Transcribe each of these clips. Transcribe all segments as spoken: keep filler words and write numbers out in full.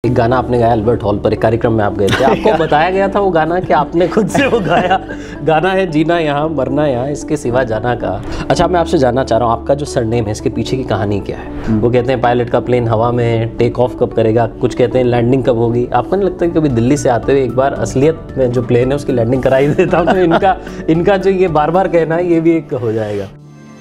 एक गाना आपने गाया अल्बर्ट हॉल पर, एक कार्यक्रम में आप गए थे, आपको बताया गया था वो गाना कि आपने खुद से वो गाया? गाना है जीना यहाँ मरना यहाँ, इसके सिवा जाना का। अच्छा, मैं आपसे जानना चाह रहा हूँ, आपका जो सरनेम है इसके पीछे की कहानी क्या है? वो कहते हैं पायलट का प्लेन हवा में टेक ऑफ कब करेगा, कुछ कहते हैं लैंडिंग कब होगी। आपको नहीं लगता कि कभी दिल्ली से आते हुए एक बार असलियत में जो प्लेन है उसकी लैंडिंग कराई देता हूँ, तो इनका इनका जो ये बार बार कहना है ये भी एक हो जाएगा?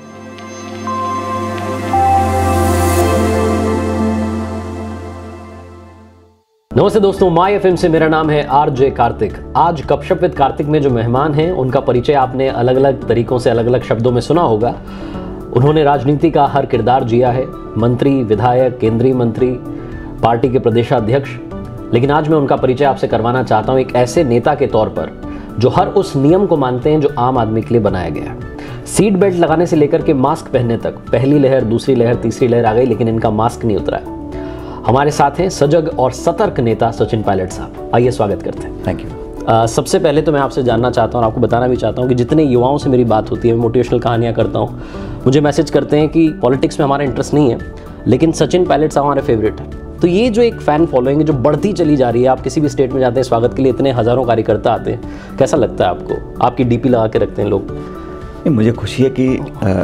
नमस्ते दोस्तों, माय एफएम से मेरा नाम है आरजे कार्तिक। आज गपशप विद कार्तिक में जो मेहमान हैं उनका परिचय आपने अलग अलग तरीकों से, अलग अलग शब्दों में सुना होगा। उन्होंने राजनीति का हर किरदार जिया है, मंत्री, विधायक, केंद्रीय मंत्री, पार्टी के प्रदेशाध्यक्ष। लेकिन आज मैं उनका परिचय आपसे करवाना चाहता हूं एक ऐसे नेता के तौर पर जो हर उस नियम को मानते हैं जो आम आदमी के लिए बनाया गया है। सीट बेल्ट लगाने से लेकर के मास्क पहनने तक, पहली लहर, दूसरी लहर, तीसरी लहर आ गई, लेकिन इनका मास्क नहीं उतरा है। हमारे साथ हैं सजग और सतर्क नेता सचिन पायलट साहब। आइए स्वागत करते हैं। Thank you. सबसे पहले तो मैं आपसे जानना चाहता हूँ और आपको बताना भी चाहता हूँ कि जितने युवाओं से मेरी बात होती है, मोटिवेशनल कहानियाँ करता हूँ, मुझे मैसेज करते हैं कि पॉलिटिक्स में हमारा इंटरेस्ट नहीं है, लेकिन सचिन पायलट साहब हमारे फेवरेट है। तो ये जो एक फ़ैन फॉलोइंग है जो बढ़ती चली जा रही है, आप किसी भी स्टेट में जाते हैं स्वागत के लिए इतने हज़ारों कार्यकर्ता आते हैं, कैसा लगता है आपको? आपकी डीपी लगा के रखते हैं लोग। मुझे खुशी है कि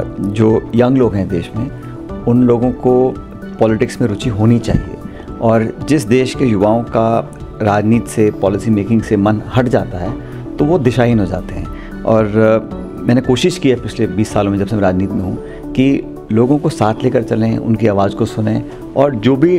जो यंग लोग हैं देश में, उन लोगों को पॉलिटिक्स में रुचि होनी चाहिए। और जिस देश के युवाओं का राजनीति से, पॉलिसी मेकिंग से मन हट जाता है तो वो दिशाहीन हो जाते हैं। और मैंने कोशिश की है पिछले बीस सालों में, जब से मैं राजनीति में हूँ, कि लोगों को साथ लेकर चलें, उनकी आवाज़ को सुनें, और जो भी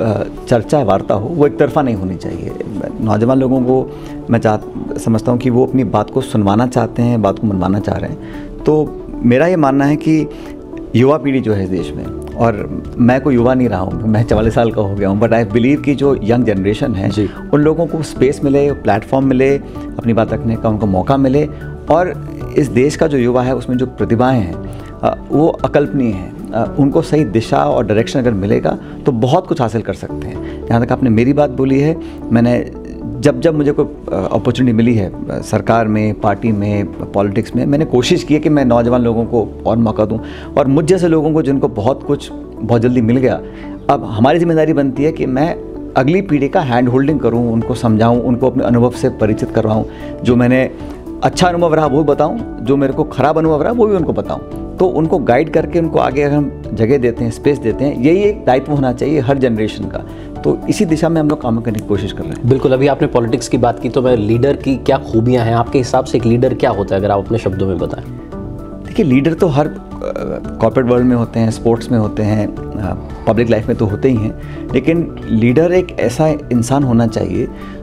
चर्चा वार्ता हो वो एक तरफा नहीं होनी चाहिए। नौजवान लोगों को मैं चाह समझता हूँ कि वो अपनी बात को सुनवाना चाहते हैं, बात को मनवाना चाह रहे हैं। तो मेरा ये मानना है कि युवा पीढ़ी जो है इस देश में, और मैं कोई युवा नहीं रहा हूँ, मैं चवालीस साल का हो गया हूँ, बट आई बिलीव कि जो यंग जनरेशन है उन लोगों को स्पेस मिले, प्लेटफॉर्म मिले, अपनी बात रखने का उनको मौका मिले। और इस देश का जो युवा है उसमें जो प्रतिभाएं हैं वो अकल्पनीय हैं। उनको सही दिशा और डायरेक्शन अगर मिलेगा तो बहुत कुछ हासिल कर सकते हैं। यहाँ तक आपने मेरी बात बोली है, मैंने जब जब मुझे कोई अपॉर्चुनिटी मिली है सरकार में, पार्टी में, पॉलिटिक्स में, मैंने कोशिश की है कि मैं नौजवान लोगों को और मौका दूं, और मुझ जैसे लोगों को जिनको बहुत कुछ बहुत जल्दी मिल गया, अब हमारी जिम्मेदारी बनती है कि मैं अगली पीढ़ी का हैंड होल्डिंग करूं, उनको समझाऊं, उनको अपने अनुभव से परिचित करवाऊं। जो मैंने अच्छा अनुभव रहा वो बताऊं, जो मेरे को ख़राब अनुभव रहा वो भी उनको बताऊं। तो उनको गाइड करके उनको आगे अगर हम जगह देते हैं, स्पेस देते हैं, यही एक दायित्व होना चाहिए हर जनरेशन का। तो इसी दिशा में हम लोग काम करने की कोशिश कर रहे हैं। बिल्कुल। अभी आपने पॉलिटिक्स की बात की, तो मैं लीडर की क्या खूबियां हैं आपके हिसाब से? एक लीडर क्या होता है, अगर आप अपने शब्दों में बताएं? देखिए, लीडर तो हर कॉर्पोरेट वर्ल्ड में होते हैं, स्पोर्ट्स में होते हैं, पब्लिक लाइफ में तो होते ही हैं, लेकिन लीडर एक ऐसा इंसान होना चाहिए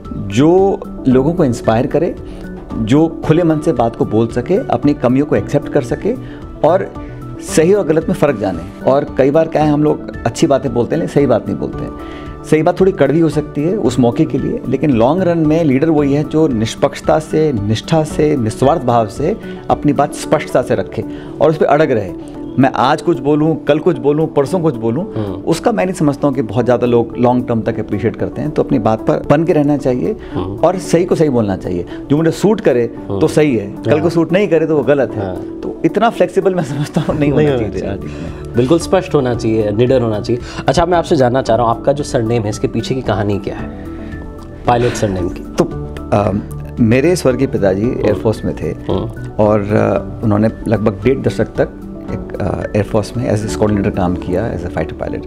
जो लोगों को इंस्पायर करे, जो खुले मन से बात को बोल सके, अपनी कमियों को एक्सेप्ट कर सके, और सही और गलत में फ़र्क जाने। और कई बार क्या है, हम लोग अच्छी बातें बोलते हैं लेकिन सही बात नहीं बोलते हैं। सही बात थोड़ी कड़वी हो सकती है उस मौके के लिए, लेकिन लॉन्ग रन में लीडर वही है जो निष्पक्षता से, निष्ठा से, निस्वार्थ भाव से अपनी बात स्पष्टता से रखे और उस पर अड़ग रहे। मैं आज कुछ बोलूँ, कल कुछ बोलूँ, परसों कुछ बोलूँ, उसका मैं नहीं समझता हूँ कि बहुत ज़्यादा लोग लॉन्ग टर्म तक अप्रिशिएट करते हैं। तो अपनी बात पर बन के रहना चाहिए और सही को सही बोलना चाहिए। जो मुझे सूट करे तो सही है, कल को सूट नहीं करे तो वो गलत है। तो इतना फ्लेक्सिबल मैं समझता हूँ नहीं होना चाहिए। बिल्कुल स्पष्ट होना चाहिए, निडर होना चाहिए। अच्छा, मैं आपसे जानना चाह रहा हूँ, आपका जो सरनेम है इसके पीछे की कहानी क्या है, पायलट सरनेम की? तो मेरे स्वर्गीय पिताजी एयरफोर्स में थे और उन्होंने लगभग डेढ़ दशक तक एक एयरफोर्स में एज ए स्क्वाड्रन लीडर काम किया, एज ए फाइटर पायलट।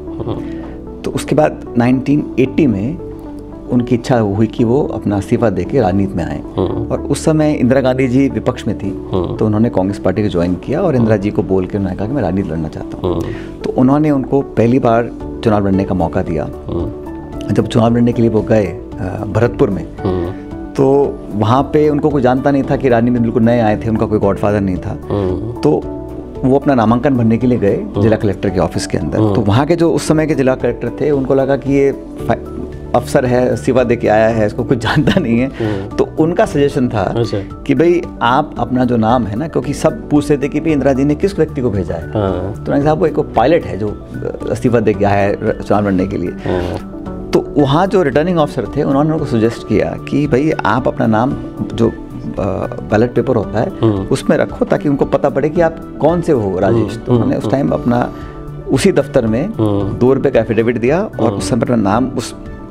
तो उसके बाद नाइनटीन एटी में उनकी इच्छा हुई कि वो अपना इस्तीफा देके राजनीति में आए, और उस समय इंदिरा गांधी जी विपक्ष में थी, तो उन्होंने कांग्रेस पार्टी को ज्वाइन किया और इंदिरा जी को बोल के उन्होंने कहा कि मैं राजनीति लड़ना चाहता हूँ। तो उन्होंने उनको पहली बार चुनाव लड़ने का मौका दिया। जब चुनाव लड़ने के लिए वो गए भरतपुर में, तो वहाँ पे उनको कोई जानता नहीं था कि राजनीति में बिल्कुल नए आए थे, उनका कोई गॉडफादर नहीं था। तो वो अपना नामांकन भरने के लिए गए जिला कलेक्टर के ऑफिस के अंदर। तो वहाँ के जो उस समय के जिला कलेक्टर थे, उनको लगा कि ये अफसर है, इस्तीफा दे के आया है, इसको कुछ जानता नहीं है। तो उनका सजेशन था कि भाई आप अपना जो नाम है ना, क्योंकि सब पूछते थे कि भाई इंदिरा जी ने किस व्यक्ति को भेजा है, तो उन्होंने कहा वो एक पायलट है जो इस्तीफा दे के आया है चुनाव लड़ने के लिए। तो वहाँ जो रिटर्निंग ऑफिसर थे उन्होंने उनको सजेस्ट किया कि भाई आप अपना नाम जो बैलेट पेपर होता है उसमें रखो, ताकि उनको पता पड़े कि आप कौन से हो राजेश। तो उन्होंने उस टाइम अपना उसी दफ्तर में दो रुपये का एफिडेविट दिया और उस समय अपना नाम उस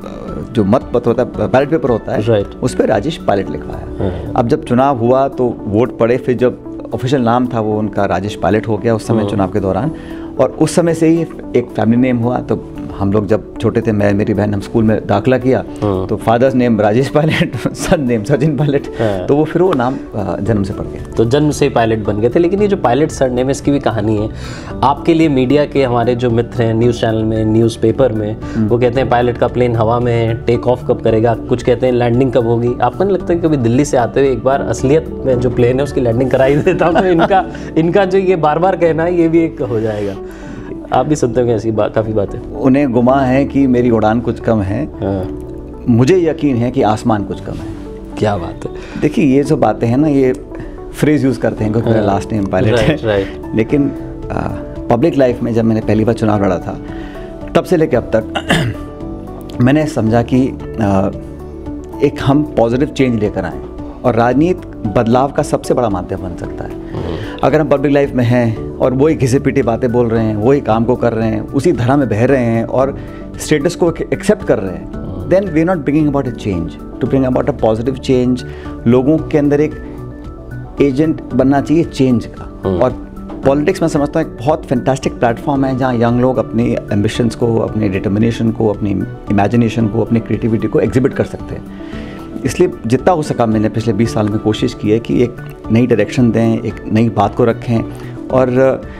जो मत पत्र होता है, बैलेट पेपर होता है, right. उस पर राजेश पायलट लिखा है। अब जब चुनाव हुआ तो वोट पड़े, फिर जब ऑफिशियल नाम था वो उनका राजेश पायलट हो गया उस समय चुनाव के दौरान, और उस समय से ही एक फैमिली नेम हुआ। तो हम लोग जब छोटे थे, मैं मेरी बहन, हम स्कूल में दाखिला किया तो father's name Rajesh Pilot, son name Sachin Pilot, तो वो फिर वो नाम जन्म से पड़ गया। तो जन्म से ही पायलट बन गए थे। लेकिन ये जो पायलट सर नेम है, इसकी भी कहानी है आपके लिए। मीडिया के हमारे जो मित्र हैं, न्यूज़ चैनल में, न्यूज़पेपर में, वो कहते हैं पायलट का प्लेन हवा में है, टेक ऑफ कब करेगा, कुछ कहते हैं लैंडिंग कब होगी। आपको नहीं लगता कि कभी दिल्ली से आते हुए एक बार असलियत में जो प्लेन है उसकी लैंडिंग कराई देता हूँ, तो इनका इनका जो ये बार बार कहना है ये भी एक हो जाएगा। आप भी सुनते होंगे ऐसी बात, काफ़ी बातें। उन्हें गुमा है कि मेरी उड़ान कुछ कम है, हाँ। मुझे यकीन है कि आसमान कुछ कम है। क्या बात है। देखिए ये जो बातें हैं ना, ये फ्रेज यूज़ करते हैं क्योंकि मेरा लास्ट नेम पायलट है, राइट। लेकिन पब्लिक लाइफ में जब मैंने पहली बार चुनाव लड़ा था, तब से लेकर अब तक मैंने समझा कि आ, एक हम पॉजिटिव चेंज लेकर आएँ, और राजनीति बदलाव का सबसे बड़ा माध्यम बन सकता है। अगर हम पब्लिक लाइफ में हैं और वही घिसे पीटे बातें बोल रहे हैं, वही काम को कर रहे हैं, उसी धारा में बह रहे हैं और स्टेटस को एक्सेप्ट कर रहे हैं, then we are not bringing about a change. To bring about a positive change, लोगों के अंदर एक एजेंट बनना चाहिए चेंज का। और पॉलिटिक्स में समझता हूँ एक बहुत फैंटास्टिक प्लेटफॉर्म है जहाँ यंग लोग अपनी एम्बिशंस को, अपनी डिटर्मिनेशन को, अपनी इमेजिनेशन को, अपनी क्रिएटिविटी को एग्जिबिट कर सकते हैं। इसलिए जितना हो सका मैंने पिछले बीस साल में कोशिश की है कि एक नई डायरेक्शन दें, एक नई बात को रखें, और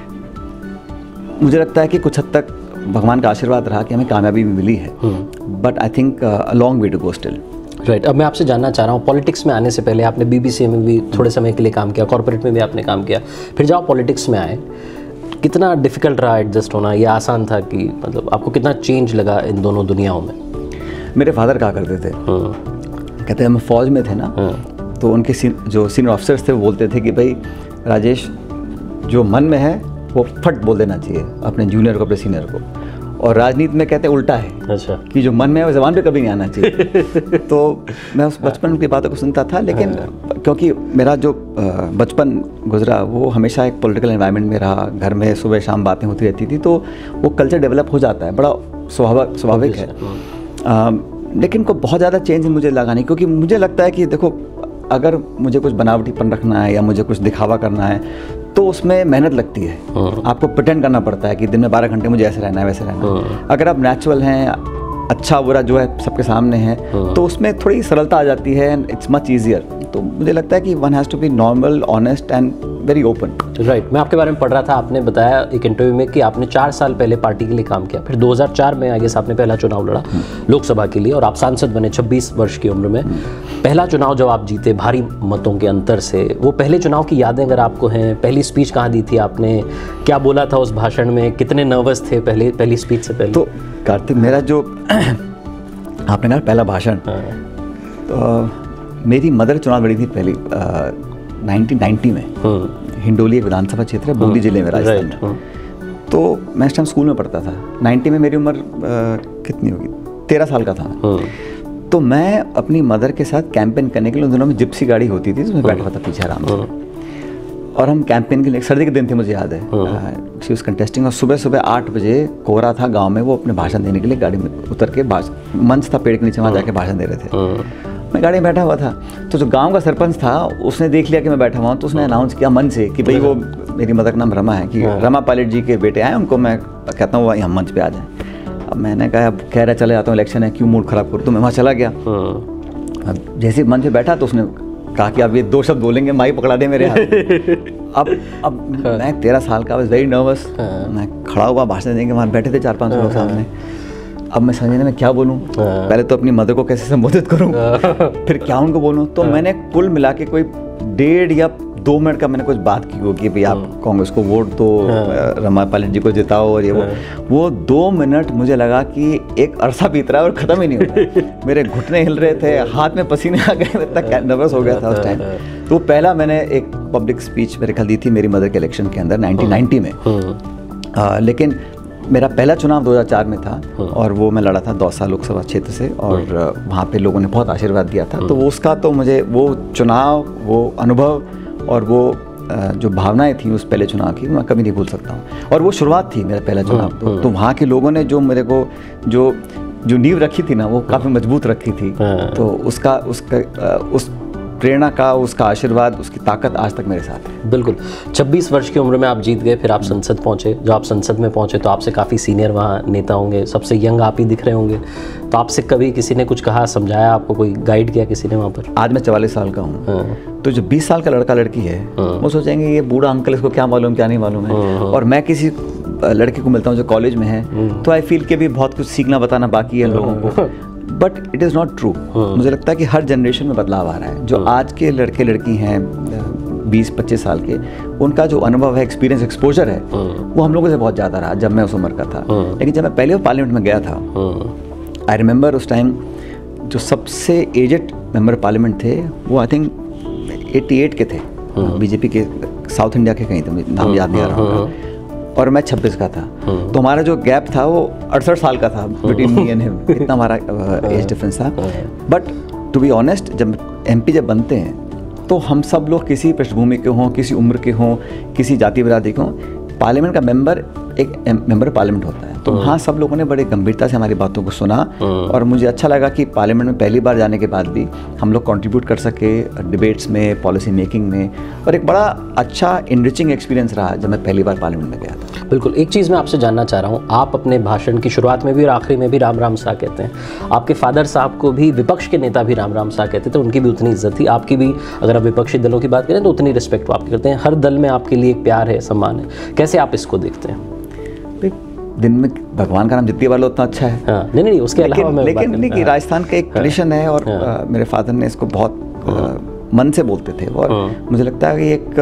मुझे लगता है कि कुछ हद तक भगवान का आशीर्वाद रहा कि हमें कामयाबी भी मिली है। But I think a long way to go still. Right. अब मैं आपसे जानना चाह रहा हूँ, पॉलिटिक्स में आने से पहले आपने बीबीसी में भी थोड़े समय के लिए काम किया, कॉर्पोरेट में भी आपने काम किया, फिर जब आप पॉलिटिक्स में आए, कितना डिफ़िकल्ट रहा एडजस्ट होना, या आसान था कि मतलब आपको कितना चेंज लगा इन दोनों दुनियाओं में? मेरे फादर कहा करते थे, कहते हैं हम फौज में थे ना, तो उनके जो सीनियर ऑफिसर्स थे वो बोलते थे कि भाई राजेश, जो मन में है वो फट बोल देना चाहिए अपने जूनियर को, अपने सीनियर को। और राजनीति में कहते हैं उल्टा है, अच्छा, कि जो मन में है वो ज़बान पे कभी नहीं आना चाहिए। तो मैं उस बचपन की बातों को सुनता था, लेकिन क्योंकि मेरा जो बचपन गुजरा वो हमेशा एक पॉलिटिकल एनवायरनमेंट में रहा, घर में सुबह शाम बातें होती रहती थी, तो वो कल्चर डेवलप हो जाता है, बड़ा स्वाभाविक स्वाभाविक है। आ, लेकिन को बहुत ज़्यादा चेंज मुझे लगा नहीं, क्योंकि मुझे लगता है कि देखो, अगर मुझे कुछ बनावटीपन रखना है या मुझे कुछ दिखावा करना है तो उसमें मेहनत लगती है। आपको प्रिटेंड करना पड़ता है कि दिन में बारह घंटे मुझे ऐसे रहना है, वैसे रहना है। अगर आप नेचुरल हैं, अच्छा बुरा जो है सबके सामने है, तो उसमें थोड़ी सरलता आ जाती है, एंड इट्स मच ईजियर। तो मुझे लगता है कि one has to be normal, honest and very open. Right. मैं आपके बारे में पढ़ रहा था, आपने बताया एक इंटरव्यू में कि आपने चार साल पहले पार्टी के लिए काम किया, फिर दो हज़ार चार में आई गेस आपने पहला चुनाव लड़ा लोकसभा के लिए, और आप सांसद बने छब्बीस वर्ष की उम्र में। पहला चुनाव जब आप जीते भारी मतों के अंतर से, वो पहले चुनाव की यादें अगर आपको हैं, पहली स्पीच कहाँ दी थी आपने, क्या बोला था उस भाषण में, कितने नर्वस थे पहले पहली स्पीच से पहले? तो कार्तिक, मेरा जो आपने कहा पहला भाषण, तो मेरी मदर चुनाव लड़ी थी पहली नाइनटीन नाइंटी में, हिंडोली एक विधानसभा क्षेत्र है बूंदी जिले में, राजस्थान में। तो मैं इस टाइम स्कूल में पढ़ता था। नाइंटी में मेरी उम्र कितनी होगी, तेरह साल का था। तो मैं अपनी मदर के साथ कैंपेन करने के लिए, उन दिनों में जिप्सी गाड़ी होती थी, उसमें बैठा था पीछे आराम से, और हम कैंपेन के लिए, सर्दी के दिन थे मुझे याद है, शी वाज कंटेस्टिंग, और सुबह सुबह आठ बजे कोहरा था गांव में, वो अपने भाषण देने के लिए गाड़ी में उतर के, मंच था पेड़ के नीचे, वहाँ जाके भाषण दे रहे थे। मैं गाड़ी में बैठा हुआ था, तो जो गांव का सरपंच था उसने देख लिया कि मैं बैठा हुआ हूँ, तो उसने अनाउंस किया मन से कि भाई वो, मेरी मदर का नाम रमा है, कि रमा पायलट जी के बेटे आए, उनको मैं कहता हूँ हम मंच पे आ जाएं। अब मैंने कहा, अब कह रहा चले जाता हूँ, इलेक्शन है, क्यों मूड खराब करूँ, तो मैं वहाँ चला गया। अब जैसे मंच पे बैठा तो उसने कहा कि अब ये दो शब्द बोलेंगे, माइक पकड़ा दे मेरे हाथ। अब अब मैं तेरह साल का, वाज वेरी नर्वस, मैं खड़ा हुआ भाषण देंगे, वहाँ बैठे थे चार पाँच लोग सामने। अब मैं समझने में क्या बोलूँ, पहले तो अपनी मदर को कैसे संबोधित करूँ, फिर क्या उनको बोलूँ। तो मैंने कुल मिला के कोई डेढ़ या दो मिनट का मैंने कुछ बात की हो कि भाई आप कांग्रेस को वोट दो, रमा पायलट जी को जिताओ, और ये वो वो दो मिनट मुझे लगा कि एक अरसा बीत रहा है और ख़त्म ही नहीं होता। मेरे घुटने हिल रहे थे, हाथ में पसीने आ गए, इतना नर्वस हो गया था उस टाइम। तो पहला मैंने एक पब्लिक स्पीच मेरे ख्याल दी थी मेरी मदर के इलेक्शन के अंदर नाइनटीन नाइंटी में। आ, लेकिन मेरा पहला चुनाव दो हज़ार चार में था, और वो मैं लड़ा था दौसा लोकसभा क्षेत्र से, और वहाँ पे लोगों ने बहुत आशीर्वाद दिया था। तो वो उसका तो मुझे वो चुनाव, वो अनुभव और वो जो भावनाएं थी उस पहले चुनाव की, मैं कभी नहीं भूल सकता हूँ। और वो शुरुआत थी मेरा पहला चुनाव, तो, तो वहाँ के लोगों ने जो मेरे को जो जो नींव रखी थी ना वो काफ़ी मजबूत रखी थी। तो उसका उसका उस प्रेरणा का, उसका आशीर्वाद, उसकी ताकत आज तक मेरे साथ है। बिल्कुल। छब्बीस वर्ष की उम्र में आप जीत गए, फिर आप संसद पहुंचे। जो आप संसद में पहुंचे तो आपसे काफ़ी सीनियर वहाँ नेता होंगे, सबसे यंग आप ही दिख रहे होंगे। तो आपसे कभी किसी ने कुछ कहा, समझाया आपको, कोई गाइड किया किसी ने वहाँ पर? आज मैं चवालीस साल का हूँ, तो जो बीस साल का लड़का लड़की है वो सोचेंगे ये बूढ़ा अंकल, इसको क्या मालूम क्या नहीं मालूम है। और मैं किसी लड़के को मिलता हूँ जो कॉलेज में है, तो आई फील कि भी बहुत कुछ सीखना बताना बाकी है लोगों को, but it is not true. मुझे लगता है कि हर जनरेशन में बदलाव आ रहा है। जो आज के लड़के लड़की हैं बीस पच्चीस साल के, उनका जो अनुभव है, एक्सपीरियंस, एक्सपोजर है, वो हम लोगों से बहुत ज़्यादा रहा जब मैं उस उम्र का था। लेकिन जब मैं पहले पार्लियामेंट में गया था, आई रिमेंबर उस टाइम जो सबसे एजेड मेंबर पार्लियामेंट थे वो आई थिंक अट्ठासी के थे, बीजेपी के साउथ इंडिया के कहीं थे, नाम याद नहीं आ रहा, और मैं छब्बीस का था। तो हमारा जो गैप था वो अड़सठ साल का था बिटवीन मी एंड हिम, इतना हमारा एज डिफरेंस था। बट टू बी ऑनेस्ट, जब एमपी जब बनते हैं तो हम सब लोग किसी पृष्ठभूमि के हों, किसी उम्र के हों, किसी जाति बिरादरी के हों, पार्लियामेंट का मेंबर एक मेंबर पार्लियामेंट होता है। तो हाँ, सब लोगों ने बड़े गंभीरता से हमारी बातों को सुना, और मुझे अच्छा लगा कि पार्लियामेंट में पहली बार जाने के बाद भी हम लोग कंट्रीब्यूट कर सके डिबेट्स में, पॉलिसी मेकिंग में, और एक बड़ा अच्छा इनरिचिंग एक्सपीरियंस रहा जब मैं पहली बार पार्लियामेंट में गया था। बिल्कुल। एक चीज़ मैं आपसे जानना चाह रहा हूँ, आप अपने भाषण की शुरुआत में भी और आखिरी में भी राम राम सा कहते हैं। आपके फादर साहब को भी विपक्ष के नेता भी राम राम सा कहते थे, उनकी भी उतनी इज्जत थी, आपकी भी अगर आप विपक्षी दलों की बात करें तो उतनी रिस्पेक्ट आपकी करते हैं। हर दल में आपके लिए एक प्यार है, सम्मान है। कैसे आप इसको देखते हैं? दिन में भगवान का नाम जितनी बार लो उतना अच्छा है। हाँ, नहीं नहीं उसके अलावा मैं लेकिन नहीं कि राजस्थान का एक ट्रेडिशन है, और आ, मेरे फादर ने इसको बहुत आ, मन से बोलते थे, और मुझे लगता है कि एक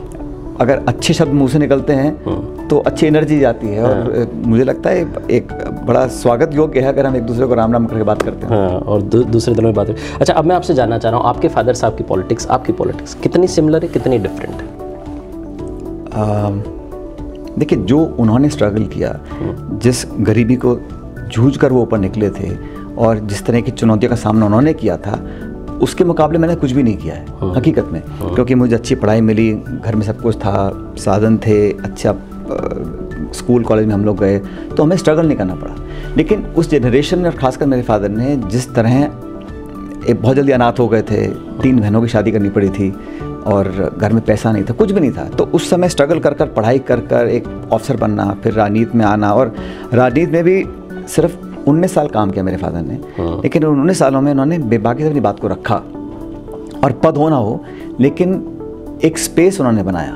अगर अच्छे शब्द मुंह से निकलते हैं तो अच्छी एनर्जी जाती है, और मुझे लगता है एक बड़ा स्वागत योग्य है अगर हम एक दूसरे को राम राम करके बात करते हैं। हाँ, और दू, दूसरे दिनों में बात करें। अच्छा, अब मैं आपसे जानना चाह रहा हूँ, आपके फादर साहब की पॉलिटिक्स, आपकी पॉलिटिक्स कितनी सिमिलर है, कितनी डिफरेंट है? देखिए, जो उन्होंने स्ट्रगल किया, जिस गरीबी को जूझ कर वो ऊपर निकले थे, और जिस तरह की चुनौतियों का सामना उन्होंने किया था, उसके मुकाबले मैंने कुछ भी नहीं किया है हकीकत में। क्योंकि मुझे अच्छी पढ़ाई मिली, घर में सब कुछ था, साधन थे, अच्छा स्कूल कॉलेज में हम लोग गए, तो हमें स्ट्रगल नहीं करना पड़ा। लेकिन उस जनरेशन में, और खासकर मेरे फादर ने, जिस तरह एक बहुत जल्दी अनाथ हो गए थे, तीन बहनों की शादी करनी पड़ी थी, और घर में पैसा नहीं था, कुछ भी नहीं था, तो उस समय स्ट्रगल कर कर पढ़ाई कर कर एक अफसर बनना, फिर राजनीति में आना, और राजनीति में भी सिर्फ उन्नीस साल काम किया मेरे फादर ने। लेकिन उन उन्नीस सालों में उन्होंने बेबाकी से अपनी बात को रखा, और पद हो ना हो लेकिन एक स्पेस उन्होंने बनाया।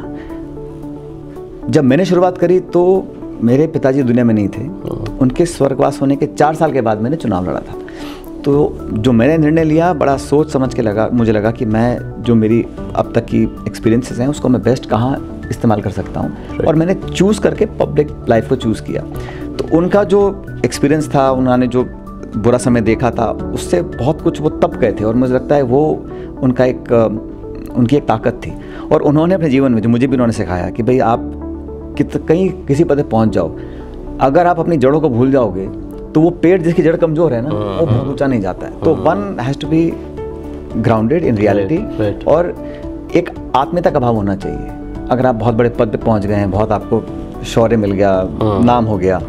जब मैंने शुरुआत करी तो मेरे पिताजी दुनिया में नहीं थे, उनके स्वर्गवास होने के चार साल के बाद मैंने चुनाव लड़ा था। तो जो मैंने निर्णय लिया, बड़ा सोच समझ के लगा, मुझे लगा कि मैं जो मेरी अब तक की एक्सपीरियंसेस हैं उसको मैं बेस्ट कहाँ इस्तेमाल कर सकता हूँ, right. और मैंने चूज़ करके पब्लिक लाइफ को चूज़ किया। तो उनका जो एक्सपीरियंस था, उन्होंने जो बुरा समय देखा था, उससे बहुत कुछ वो तब गए थे, और मुझे लगता है वो उनका एक उनकी एक ताकत थी। और उन्होंने अपने जीवन में, जो मुझे भी उन्होंने सिखाया कि भाई आप कित कहीं किसी पद पर पहुँच जाओ, अगर आप अपनी जड़ों को भूल जाओगे तो वो पेड़ जिसकी जड़ कमजोर है ना, वो बहुत ऊंचा नहीं जाता है। तो one has to be grounded in reality, और एक आत्मीयता का भाव होना चाहिए। अगर आप बहुत बड़े पद पे पहुंच गए हैं, बहुत आपको शौर्य मिल गया, नाम हो गया,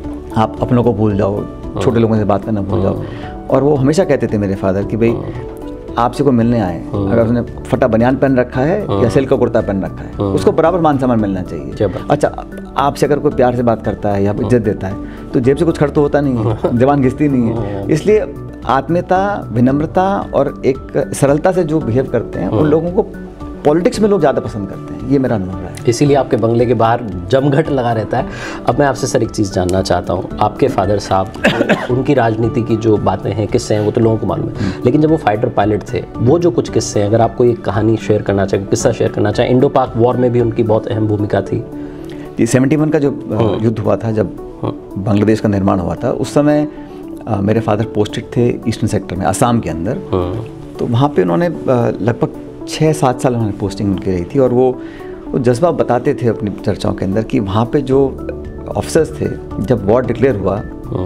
आप अपनों को भूल जाओ, छोटे लोगों से बात करना भूल जाओ। और वो हमेशा कहते थे मेरे फादर कि भाई आपसे को मिलने आए, अगर उसने फटा बनियान पहन रखा है या सिल्क का कुर्ता पहन रखा है, उसको बराबर मान सम्मान मिलना चाहिए। अच्छा, आपसे अगर कोई प्यार से बात करता है या इज्जत देता है तो जेब से कुछ खर्च तो होता नहीं है, जबान घिसती नहीं है। इसलिए आत्मीयता, विनम्रता और एक सरलता से जो बिहेव करते हैं, उन लोगों को पॉलिटिक्स में लोग ज़्यादा पसंद करते हैं, ये मेरा अनुभव है। इसीलिए आपके बंगले के बाहर जमघट लगा रहता है। अब मैं आपसे सर एक चीज़ जानना चाहता हूँ, आपके फादर साहब उनकी राजनीति की जो बातें हैं, किस्से हैं, वो तो लोगों को मालूम है, लेकिन जब वो फाइटर पायलट थे, वो जो कुछ किस्से हैं, अगर आपको एक कहानी शेयर करना चाहे, किस्सा शेयर करना चाहे, इंडो पाक वॉर में भी उनकी बहुत अहम भूमिका थी। सेवेंटी वन का जो युद्ध हुआ था, जब बांग्लादेश का निर्माण हुआ था, उस समय मेरे फादर पोस्टेड थे ईस्टर्न सेक्टर में, असम के अंदर। तो वहाँ पे उन्होंने लगभग छः सात साल उन्होंने पोस्टिंग उनकी रही थी, और वो वो जज्बा बताते थे अपनी चर्चाओं के अंदर कि वहाँ पे जो ऑफिसर्स थे, जब वॉर डिक्लेयर हुआ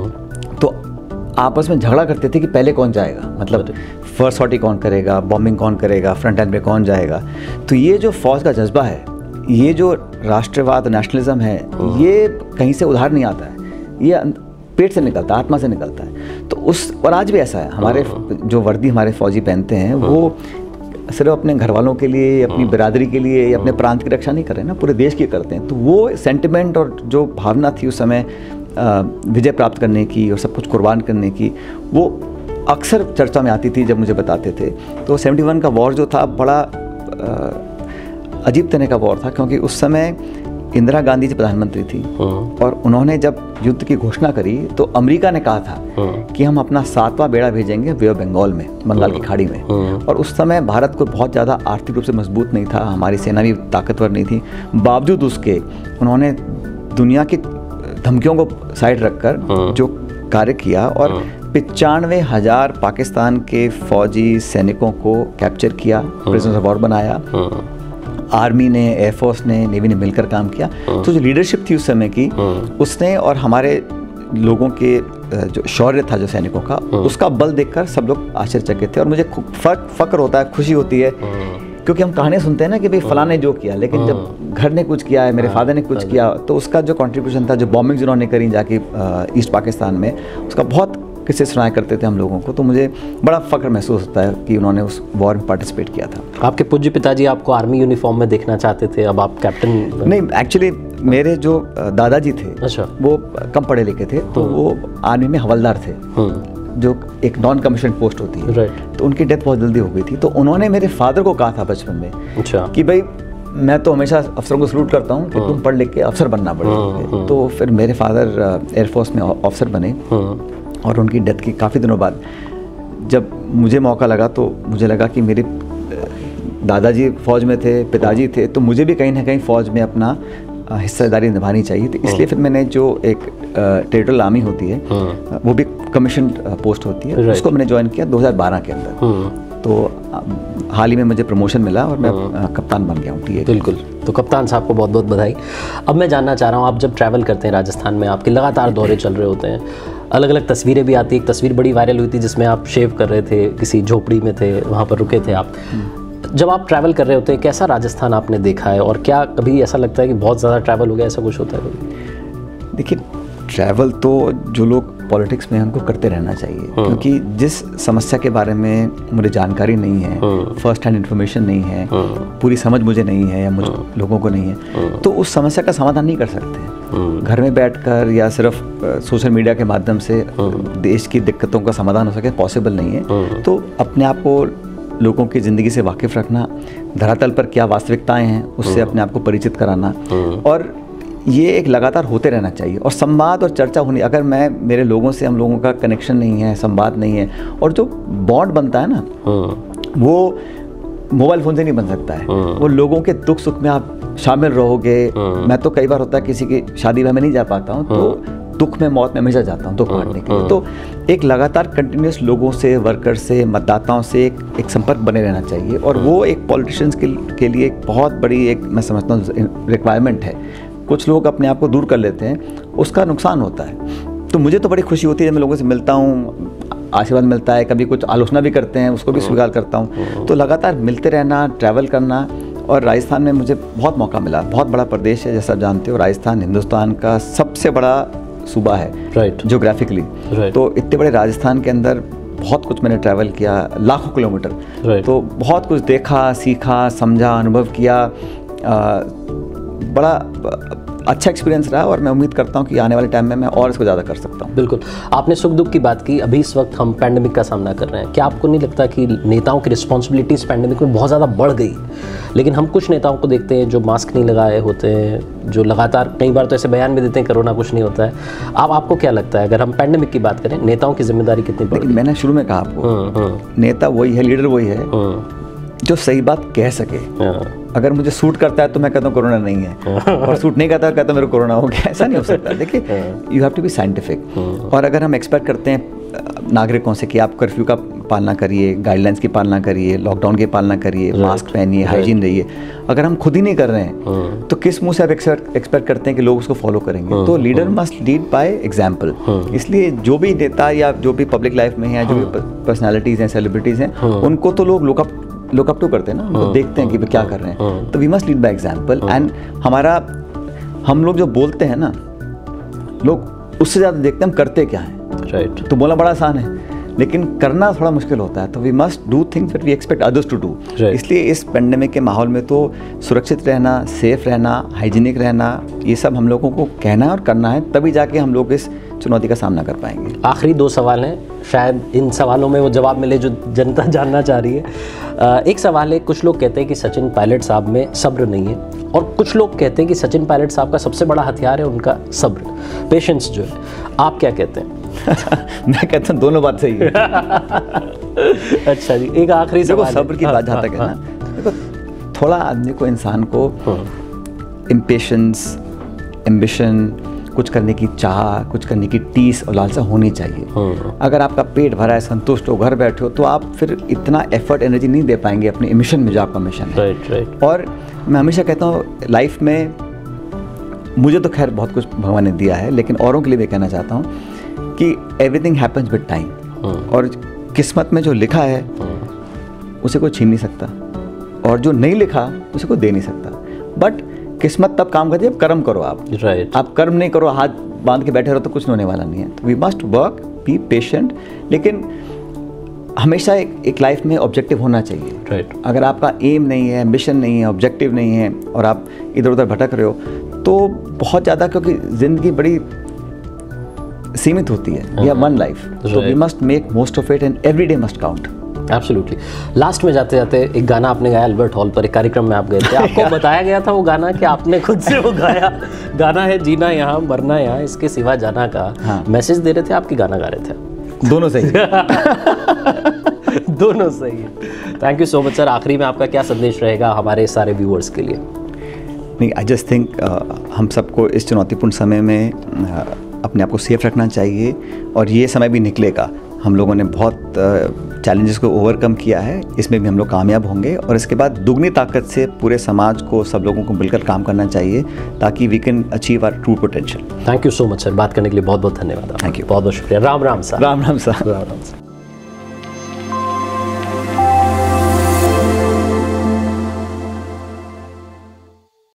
तो आपस में झगड़ा करते थे कि पहले कौन जाएगा, मतलब फर्स्ट सॉर्टी कौन करेगा, बॉम्बिंग कौन करेगा, फ्रंट लाइन पे कौन जाएगा। तो ये जो फौज का जज्बा है, ये जो राष्ट्रवाद, नेशनलिज्म है, ये कहीं से उधार नहीं आता है, ये पेट से निकलता है, आत्मा से निकलता है। तो उस और आज भी ऐसा है, हमारे जो वर्दी हमारे फौजी पहनते हैं वो सिर्फ अपने घर वालों के लिए, अपनी बिरादरी के लिए या अपने प्रांत की रक्षा नहीं कर रहे हैं ना, पूरे देश की करते हैं। तो वो सेंटिमेंट और जो भावना थी उस समय विजय प्राप्त करने की और सब कुछ कुर्बान करने की, वो अक्सर चर्चा में आती थी जब मुझे बताते थे। तो सेवेंटी वन का वॉर जो था बड़ा अजीब तरह का वॉर था, क्योंकि उस समय इंदिरा गांधी जी प्रधानमंत्री थी और उन्होंने जब युद्ध की घोषणा करी तो अमेरिका ने कहा था कि हम अपना सातवां बेड़ा भेजेंगे बे ऑफ बंगाल में, बंगाल की खाड़ी में। और उस समय भारत को बहुत ज़्यादा आर्थिक रूप से मजबूत नहीं था, हमारी सेना भी ताकतवर नहीं थी। बावजूद उसके उन्होंने दुनिया की धमकियों को साइड रखकर जो कार्य किया और पचानवे हजार पाकिस्तान के फौजी सैनिकों को कैप्चर किया, प्रिजनर्स ऑफ वॉर बनाया। आर्मी ने, एयरफोर्स ने, नेवी ने मिलकर काम किया। तो जो लीडरशिप थी उस समय की, उसने और हमारे लोगों के जो शौर्य था जो सैनिकों का, उसका बल देखकर सब लोग आश्चर्यचकित थे। और मुझे फक फक्र होता है, खुशी होती है, क्योंकि हम कहानियाँ सुनते हैं ना कि भाई फलां ने जो किया, लेकिन जब घर ने कुछ किया है, मेरे फादर ने कुछ किया, तो उसका जो कंट्रीब्यूशन था, जो बॉम्बिंग जिन्होंने करी जाके ईस्ट पाकिस्तान में, उसका बहुत किस्से सुनाया करते थे हम लोगों को। तो मुझे बड़ा फख्र महसूस होता है कि उन्होंने उस वॉर में पार्टिसिपेट किया था। आपके पूज्य पिताजी आपको आर्मी यूनिफॉर्म में देखना चाहते थे, अब आप कैप्टन? नहीं, एक्चुअली मेरे जो दादाजी थे, अच्छा, वो कम पढ़े लिखे थे, तो वो आर्मी में हवलदार थे, जो एक नॉन कमीशन पोस्ट होती है। राइट। तो उनकी डेथ बहुत जल्दी हो गई थी। तो उन्होंने मेरे फादर को कहा था बचपन में, अच्छा, कि भाई मैं तो हमेशा अफसरों को सलूट करता हूँ कि तुम पढ़ लिख के अफसर बनना पड़ेगा। तो फिर मेरे फादर एयरफोर्स में ऑफिसर बने और उनकी डेथ की काफ़ी दिनों बाद जब मुझे मौका लगा तो मुझे लगा कि मेरे दादाजी फ़ौज में थे, पिताजी थे, तो मुझे भी कहीं ना कहीं फ़ौज में अपना हिस्सेदारी निभानी चाहिए। तो इसलिए फिर मैंने जो एक टेरिटोरियल आर्मी होती है, वो भी कमीशन पोस्ट होती है, उसको मैंने ज्वाइन किया दो हज़ार बारह के अंदर। तो हाल ही में मुझे प्रमोशन मिला और मैं कप्तान बन गया हूँ टी ए। बिल्कुल। तो कप्तान साहब को बहुत बहुत बधाई। अब मैं जानना चाह रहा हूँ, आप जब ट्रैवल करते हैं राजस्थान में, आपके लगातार दौरे चल रहे होते हैं, अलग अलग तस्वीरें भी आती है। एक तस्वीर बड़ी वायरल हुई थी जिसमें आप शेव कर रहे थे, किसी झोपड़ी में थे, वहाँ पर रुके थे आप। जब आप ट्रैवल कर रहे होते हैं, कैसा राजस्थान आपने देखा है, और क्या कभी ऐसा लगता है कि बहुत ज़्यादा ट्रैवल हो गया, ऐसा कुछ होता है कभी? देखिए, ट्रैवल तो जो लोग पॉलिटिक्स में हैं उनको करते रहना चाहिए, क्योंकि जिस समस्या के बारे में मुझे जानकारी नहीं है, फर्स्ट हैंड इन्फॉर्मेशन नहीं है, पूरी समझ मुझे नहीं है या मुझे लोगों को नहीं है, तो उस समस्या का समाधान नहीं कर सकते। घर में बैठकर या सिर्फ सोशल मीडिया के माध्यम से देश की दिक्कतों का समाधान हो सके, पॉसिबल नहीं है। तो अपने आप को लोगों की ज़िंदगी से वाकिफ़ रखना, धरातल पर क्या वास्तविकताएं हैं उससे अपने आप को परिचित कराना, और ये एक लगातार होते रहना चाहिए। और संवाद और चर्चा होनी, अगर मैं मेरे लोगों से, हम लोगों का कनेक्शन नहीं है, संवाद नहीं है, और जो बॉन्ड बनता है ना, वो मोबाइल फ़ोन से नहीं बन सकता है। वो लोगों के दुख सुख में आप शामिल रहोगे। मैं तो कई बार होता है किसी की शादी में मैं नहीं जा पाता हूँ, तो दुख में, मौत में हमेशा जाता हूँ दुख बांटने के लिए। तो एक लगातार कंटिन्यूस लोगों से, वर्कर से, मतदाताओं से एक, एक संपर्क बने रहना चाहिए, और वो एक पॉलिटिशियंस के, के लिए एक बहुत बड़ी, एक मैं समझता हूँ रिक्वायरमेंट है। कुछ लोग अपने आप को दूर कर लेते हैं, उसका नुकसान होता है। तो मुझे तो बड़ी खुशी होती है जब मैं लोगों से मिलता हूँ, आशीर्वाद मिलता है, कभी कुछ आलोचना भी करते हैं, उसको भी स्वीकार करता हूँ। तो लगातार मिलते रहना, ट्रैवल करना, और राजस्थान में मुझे बहुत मौका मिला। बहुत बड़ा प्रदेश है, जैसा आप जानते हो, राजस्थान हिंदुस्तान का सबसे बड़ा सूबा है, राइट, जियोग्राफिकली। तो इतने बड़े राजस्थान के अंदर बहुत कुछ मैंने ट्रैवल किया, लाखों किलोमीटर, right. तो बहुत कुछ देखा, सीखा, समझा, अनुभव किया। आ, बड़ा अच्छा एक्सपीरियंस रहा, और मैं उम्मीद करता हूँ कि आने वाले टाइम में मैं और इसको ज़्यादा कर सकता हूँ। बिल्कुल। आपने सुख दुख की बात की, अभी इस वक्त हम पैंडेमिक का सामना कर रहे हैं। क्या आपको नहीं लगता कि नेताओं की रिस्पॉन्सिबिलिटीज़ पैंडेमिक में बहुत ज़्यादा बढ़ गई? लेकिन हम कुछ नेताओं को देखते हैं जो मास्क नहीं लगाए होते हैं, जो लगातार कई बार तो ऐसे बयान भी देते हैं कोरोना कुछ नहीं होता है। अब आपको क्या लगता है, अगर हम पैंडेमिक की बात करें, नेताओं की जिम्मेदारी कितनी बढ़ गई? मैंने शुरू में कहा आपको, नेता वही है, लीडर वही है जो सही बात कह सके। अगर मुझे सूट करता है तो मैं कहता हूँ कोरोना नहीं है, और सूट नहीं करता कहता हूँ मेरे कोरोना हो गया। ऐसा नहीं हो सकता। देखिए, you have to be scientific. और अगर हम एक्सपेक्ट करते हैं नागरिकों से कि आप कर्फ्यू का पालना करिए, गाइडलाइंस की पालना करिए, लॉकडाउन की पालना करिए, मास्क पहनिए, हाइजीन रहिए, अगर हम खुद ही नहीं कर रहे हैं तो किस मुंह से आप एक्सपेक्ट करते हैं कि लोग उसको फॉलो करेंगे? तो leader must lead by example. इसलिए जो भी नेता या जो भी पब्लिक लाइफ में है, जो भी पर्सनैलिटीज़ हैं, सेलिब्रिटीज़ हैं, उनको तो लोग लुकअप लुक अप टू करते हैं ना, उनको देखते हैं कि वे क्या कर रहे हैं। तो we must lead by example. And हमारा, हम लोग जो बोलते हैं ना, लोग उससे ज़्यादा देखते हैं हम करते क्या हैं। राइट। तो बोलना बड़ा आसान है, लेकिन करना थोड़ा मुश्किल होता है। तो we must do things that we expect others to do. इसलिए इस पेंडेमिक के माहौल में तो सुरक्षित रहना, सेफ रहना, हाइजीनिक रहना, ये सब हम लोगों को कहना है और करना है, तभी जाके हम लोग इस चुनौती का सामना कर पाएंगे। आखिरी दो सवाल हैं, शायद इन सवालों में वो जवाब मिले जो जनता जानना चाह रही है। एक सवाल है, कुछ लोग कहते हैं कि सचिन पायलट साहब में सब्र नहीं है, और कुछ लोग कहते हैं कि सचिन पायलट साहब का सबसे बड़ा हथियार है उनका सब्र, पेशेंस जो है। आप क्या कहते हैं? मैं कहता हूँ दोनों बात सही है। अच्छा जी, एक आखिरी सवाल, सब्र की बात जहाँ तक है ना, देखो थोड़ा आदमी को, इंसान को इम्पेशेंस, एम्बिशन, कुछ करने की चाह, कुछ करने की टीस और लालसा होनी चाहिए। अगर आपका पेट भरा है, संतुष्ट हो, घर बैठे हो, तो आप फिर इतना एफर्ट, एनर्जी नहीं दे पाएंगे अपने मिशन में जो आपका मिशन है। Right right. और मैं हमेशा कहता हूँ लाइफ में, मुझे तो खैर बहुत कुछ भगवान ने दिया है, लेकिन औरों के लिए भी कहना चाहता हूँ कि एवरीथिंग हैपन्स विद टाइम, और किस्मत में जो लिखा है उसे कोई छीन नहीं सकता, और जो नहीं लिखा उसे कोई दे नहीं सकता। बट किस्मत तब काम करती है जब कर्म करो आप। राइट। आप कर्म नहीं करो, हाथ बांध के बैठे रहो, तो कुछ होने वाला नहीं है। तो we must work, be patient, लेकिन हमेशा एक, एक लाइफ में ऑब्जेक्टिव होना चाहिए। राइट। अगर आपका एम नहीं है, मिशन नहीं है, ऑब्जेक्टिव नहीं है, और आप इधर उधर भटक रहे हो, तो बहुत ज़्यादा, क्योंकि ज़िंदगी बड़ी सीमित होती है, वी हैव वन लाइफ, तो we must make most of it, and every day must count. Absolutely. Last में जाते जाते एक गाना आपने गाया अल्बर्ट हॉल पर, एक कार्यक्रम में आप गए थे, आपको बताया गया था वो गाना कि आपने खुद से वो गाया। गाना है जीना यहाँ मरना यहाँ, इसके सिवा जाना का। हाँ। मैसेज दे रहे थे आपकी, गाना गा रहे थे? दोनों सही। दोनों सही है। Thank you so much sir. आखिरी में आपका क्या संदेश रहेगा हमारे सारे व्यूअर्स के लिए? नहीं, आई जस्ट थिंक हम सबको इस चुनौतीपूर्ण समय में uh, अपने आप को सेफ रखना चाहिए, और ये समय भी निकलेगा। हम लोगों ने बहुत चैलेंजेस को ओवरकम किया है, इसमें भी हम लोग कामयाब होंगे, और इसके बाद दुगनी ताकत से पूरे समाज को, सब लोगों को मिलकर काम करना चाहिए, ताकि we can achieve our true potential. Thank you so much sir, बात करने के लिए बहुत बहुत धन्यवाद। थैंक यू, बहुत बहुत शुक्रिया। Ram Ram sir. Ram Ram sir. Ram Ram sir.